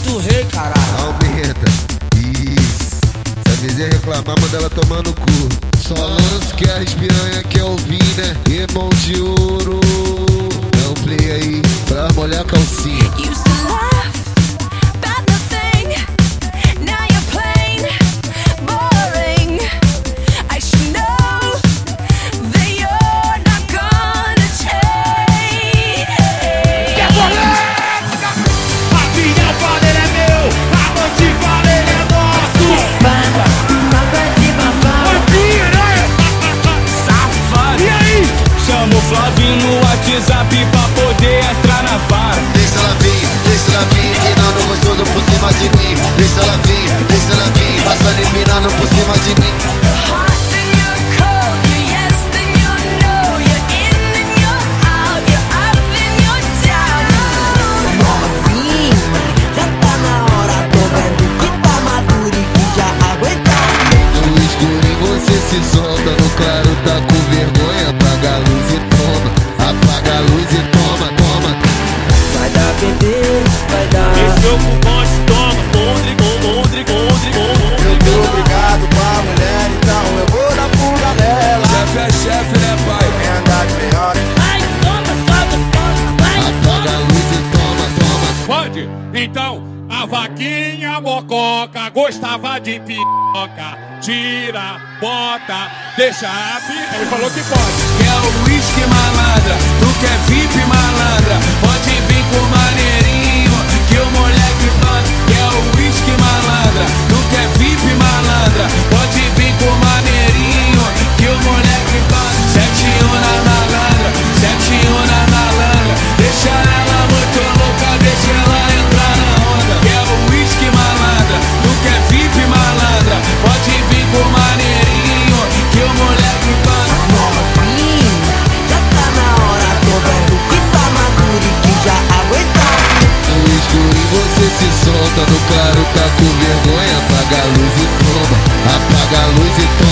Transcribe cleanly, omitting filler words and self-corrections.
do rei, caralho. Aumenta, isso. Se a vizinha reclamar, manda ela tomar no cu. Só lanço que as piranha quer ouvir, né? Irmão de ouro. Dá um play aí pra molhar a calcinha. Used to laugh about nothing. Now you're plain boring. I should know that you're not gonna change. A minha panela é meu, a noite panela é nosso. Safado. E aí? Chama o Flavinho no WhatsApp pra poder entrar na vara. Deixa ela vir, empinando gostoso por cima de mim. Deixa ela vir, passando empinando por cima de mim. Hot then you're cold, you're yes then you're no, you're in then you're out, you're up then you're down. Novinha, já tá na hora, tô vendo que tá maduro e que já aguentar. No escurinho você se solta, no claro tá com vergonha. Apaga a luz e toma, apaga a luz e toma, toma. Vai dar bebê, vai dar. Deixou com o monte, toma. Mondre. Eu tô obrigado com a mulher, então eu vou dar fuga nela. Chefe é chefe, né, pai? Quem andar de melhor, hein? Apaga a luz e toma, toma. Pode? Então, a vaquinha mococa gostava de piroca. Tira, bota, deixa a piroca. Ele falou que pode. Quer o whisky, malandra? Tu quer VIP, malandra? Pode vir com maneirinho, que o moleque banda. Quer o whisky, malandra? Tu quer VIP, malandra? Pode vir com maneirinho, que o moleque banda. 7-1 na malandra, 7-1 na malandra. Deixa ela muito louca, deixa ela entrar na onda. Quer o whisky, malandra? Tu quer VIP, malandra? Pode vir com maneirinho, que o moleque banda. Novinha, já tá na hora, tô vendo que tá maduro e que já aguentar. No escurinho você se solta, no claro tá com vergonha. Apaga a luz e toma, apaga a luz e toma.